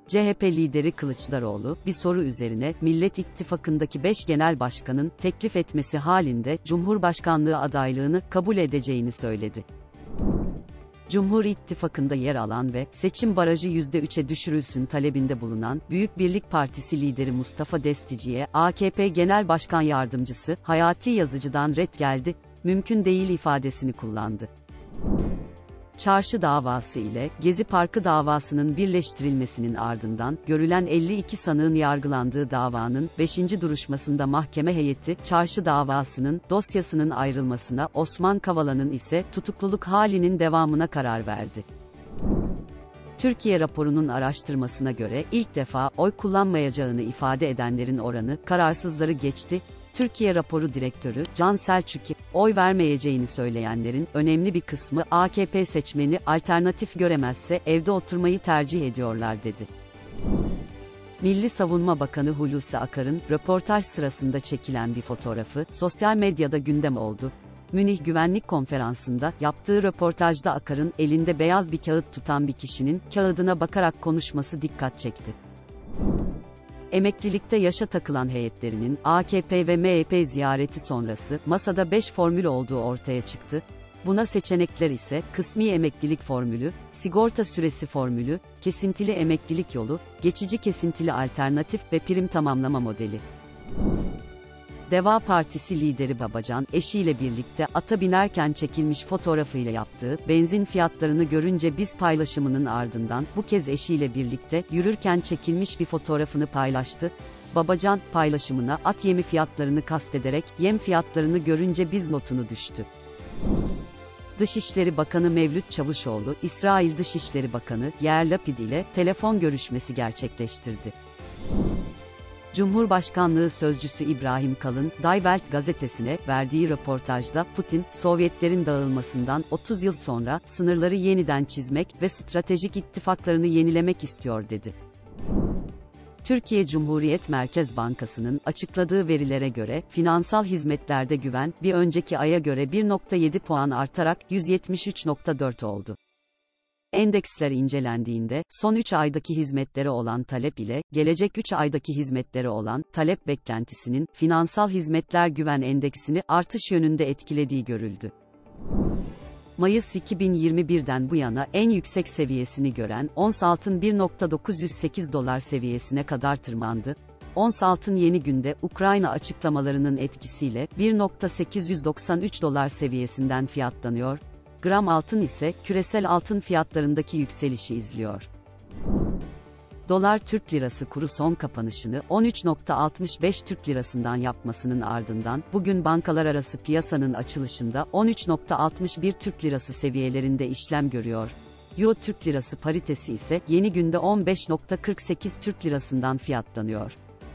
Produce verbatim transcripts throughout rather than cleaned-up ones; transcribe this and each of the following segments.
C H P lideri Kılıçdaroğlu, bir soru üzerine, Millet İttifakı'ndaki beş genel başkanın, teklif etmesi halinde, Cumhurbaşkanlığı adaylığını, kabul edeceğini söyledi. Cumhur İttifakı'nda yer alan ve, seçim barajı yüzde üçe düşürülsün talebinde bulunan, Büyük Birlik Partisi lideri Mustafa Destici'ye, A K P Genel Başkan Yardımcısı, Hayati Yazıcı'dan ret geldi, mümkün değil ifadesini kullandı. Çarşı davası ile, Gezi Parkı davasının birleştirilmesinin ardından, görülen elli iki sanığın yargılandığı davanın, beşinci duruşmasında mahkeme heyeti, Çarşı davasının, dosyasının ayrılmasına, Osman Kavala'nın ise, tutukluluk halinin devamına karar verdi. Türkiye raporunun araştırmasına göre, ilk defa, oy kullanmayacağını ifade edenlerin oranı, kararsızları geçti. Türkiye raporu direktörü, Can Selçuk'i, oy vermeyeceğini söyleyenlerin, önemli bir kısmı, A K P seçmeni, alternatif göremezse, evde oturmayı tercih ediyorlar dedi. Milli Savunma Bakanı Hulusi Akar'ın, röportaj sırasında çekilen bir fotoğrafı, sosyal medyada gündem oldu. Münih Güvenlik Konferansı'nda, yaptığı röportajda Akar'ın, elinde beyaz bir kağıt tutan bir kişinin, kağıdına bakarak konuşması dikkat çekti. Emeklilikte yaşa takılan heyetlerinin, A K P ve M H P ziyareti sonrası, masada beş formül olduğu ortaya çıktı. Buna seçenekler ise, kısmi emeklilik formülü, sigorta süresi formülü, kesintili emeklilik yolu, geçici kesintili alternatif ve prim tamamlama modeli. Deva Partisi lideri Babacan, eşiyle birlikte ata binerken çekilmiş fotoğrafıyla yaptığı, benzin fiyatlarını görünce biz paylaşımının ardından, bu kez eşiyle birlikte, yürürken çekilmiş bir fotoğrafını paylaştı. Babacan, paylaşımına, at yemi fiyatlarını kastederek, yem fiyatlarını görünce biz notunu düştü. Dışişleri Bakanı Mevlüt Çavuşoğlu, İsrail Dışişleri Bakanı, Yair Lapid ile, telefon görüşmesi gerçekleştirdi. Cumhurbaşkanlığı Sözcüsü İbrahim Kalın, Die Welt gazetesine verdiği röportajda, Putin, Sovyetlerin dağılmasından otuz yıl sonra, sınırları yeniden çizmek ve stratejik ittifaklarını yenilemek istiyor dedi. Türkiye Cumhuriyet Merkez Bankası'nın açıkladığı verilere göre, finansal hizmetlerde güven, bir önceki aya göre bir nokta yedi puan artarak yüz yetmiş üç nokta dört oldu. Endeksler incelendiğinde, son üç aydaki hizmetlere olan talep ile, gelecek üç aydaki hizmetlere olan talep beklentisinin, finansal hizmetler güven endeksini artış yönünde etkilediği görüldü. Mayıs iki bin yirmi bir'den bu yana en yüksek seviyesini gören, ons altın bir nokta dokuz yüz sekiz dolar seviyesine kadar tırmandı. Ons altın yeni günde, Ukrayna açıklamalarının etkisiyle, bir nokta sekiz yüz doksan üç dolar seviyesinden fiyatlanıyor. Gram altın ise, küresel altın fiyatlarındaki yükselişi izliyor. Dolar Türk Lirası kuru son kapanışını on üç nokta altmış beş Türk Lirası'ndan yapmasının ardından, bugün bankalar arası piyasanın açılışında on üç nokta altmış bir Türk Lirası seviyelerinde işlem görüyor. Euro Türk Lirası paritesi ise, yeni günde on beş nokta kırk sekiz Türk Lirası'ndan fiyatlanıyor.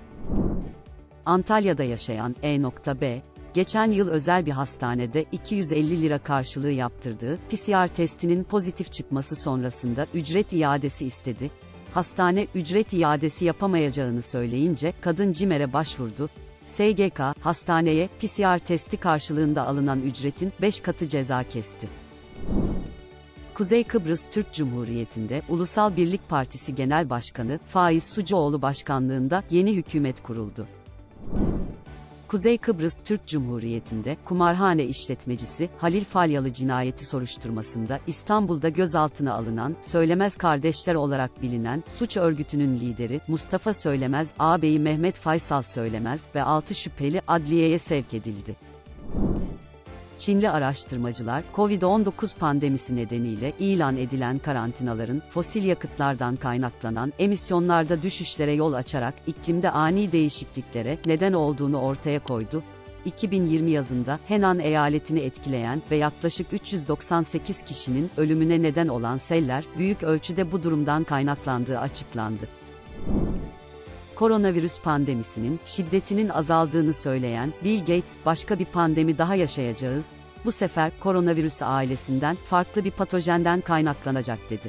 Antalya'da yaşayan E.B, geçen yıl özel bir hastanede iki yüz elli lira karşılığı yaptırdığı P C R testinin pozitif çıkması sonrasında ücret iadesi istedi. Hastane ücret iadesi yapamayacağını söyleyince kadın CİMER'e başvurdu. S G K, hastaneye P C R testi karşılığında alınan ücretin beş katı ceza kesti. Kuzey Kıbrıs Türk Cumhuriyeti'nde Ulusal Birlik Partisi Genel Başkanı Faiz Sucuoğlu başkanlığında yeni hükümet kuruldu. Kuzey Kıbrıs Türk Cumhuriyeti'nde, kumarhane işletmecisi, Halil Falyalı cinayeti soruşturmasında, İstanbul'da gözaltına alınan, Söylemez kardeşler olarak bilinen, suç örgütünün lideri, Mustafa Söylemez, ağabeyi Mehmet Faysal Söylemez ve altı şüpheli, adliyeye sevk edildi. Çinli araştırmacılar, Covid on dokuz pandemisi nedeniyle ilan edilen karantinaların, fosil yakıtlardan kaynaklanan emisyonlarda düşüşlere yol açarak iklimde ani değişikliklere neden olduğunu ortaya koydu. iki bin yirmi yazında, Henan eyaletini etkileyen ve yaklaşık üç yüz doksan sekiz kişinin ölümüne neden olan seller, büyük ölçüde bu durumdan kaynaklandığı açıklandı. Koronavirüs pandemisinin şiddetinin azaldığını söyleyen Bill Gates, başka bir pandemi daha yaşayacağız, bu sefer koronavirüs ailesinden farklı bir patojenden kaynaklanacak dedi.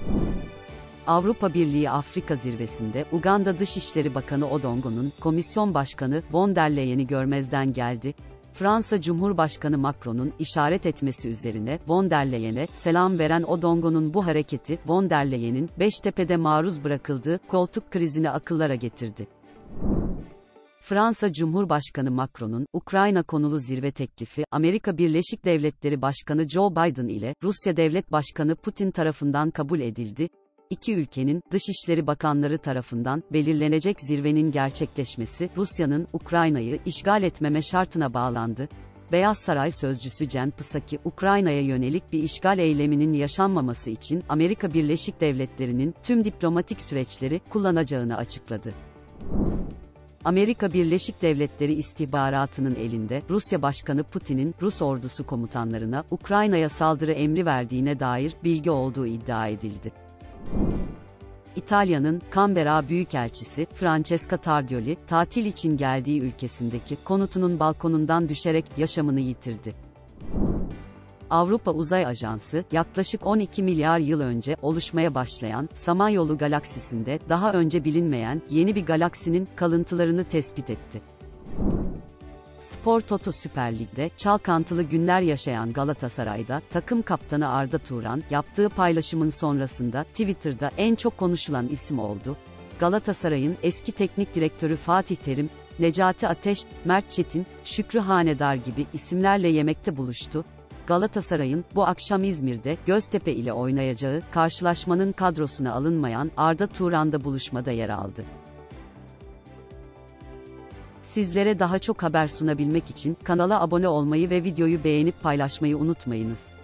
Avrupa Birliği Afrika Zirvesi'nde Uganda Dışişleri Bakanı Odongo'nun Komisyon Başkanı von der Leyen'i görmezden geldi. Fransa Cumhurbaşkanı Macron'un işaret etmesi üzerine von der Leyen'e selam veren Odongo'nun bu hareketi, von der Leyen'in Beştepe'de maruz bırakıldığı koltuk krizini akıllara getirdi. Fransa Cumhurbaşkanı Macron'un Ukrayna konulu zirve teklifi, Amerika Birleşik Devletleri Başkanı Joe Biden ile Rusya Devlet Başkanı Putin tarafından kabul edildi. İki ülkenin Dışişleri Bakanları tarafından belirlenecek zirvenin gerçekleşmesi, Rusya'nın Ukrayna'yı işgal etmeme şartına bağlandı. Beyaz Saray sözcüsü Jen Psaki, Ukrayna'ya yönelik bir işgal eyleminin yaşanmaması için Amerika Birleşik Devletleri'nin tüm diplomatik süreçleri kullanacağını açıkladı. Amerika Birleşik Devletleri istihbaratının elinde, Rusya Başkanı Putin'in Rus ordusu komutanlarına Ukrayna'ya saldırı emri verdiğine dair bilgi olduğu iddia edildi. İtalya'nın Canberra Büyükelçisi Francesca Tardioli, tatil için geldiği ülkesindeki konutunun balkonundan düşerek yaşamını yitirdi. Avrupa Uzay Ajansı, yaklaşık on iki milyar yıl önce oluşmaya başlayan Samanyolu galaksisinde daha önce bilinmeyen yeni bir galaksinin kalıntılarını tespit etti. Spor Toto Süper Lig'de çalkantılı günler yaşayan Galatasaray'da takım kaptanı Arda Turan, yaptığı paylaşımın sonrasında Twitter'da en çok konuşulan isim oldu. Galatasaray'ın eski teknik direktörü Fatih Terim, Necati Ateş, Mert Çetin, Şükrü Hanedar gibi isimlerle yemekte buluştu. Galatasaray'ın bu akşam İzmir'de Göztepe ile oynayacağı karşılaşmanın kadrosuna alınmayan Arda Turan da buluşmada yer aldı. Sizlere daha çok haber sunabilmek için kanala abone olmayı ve videoyu beğenip paylaşmayı unutmayınız.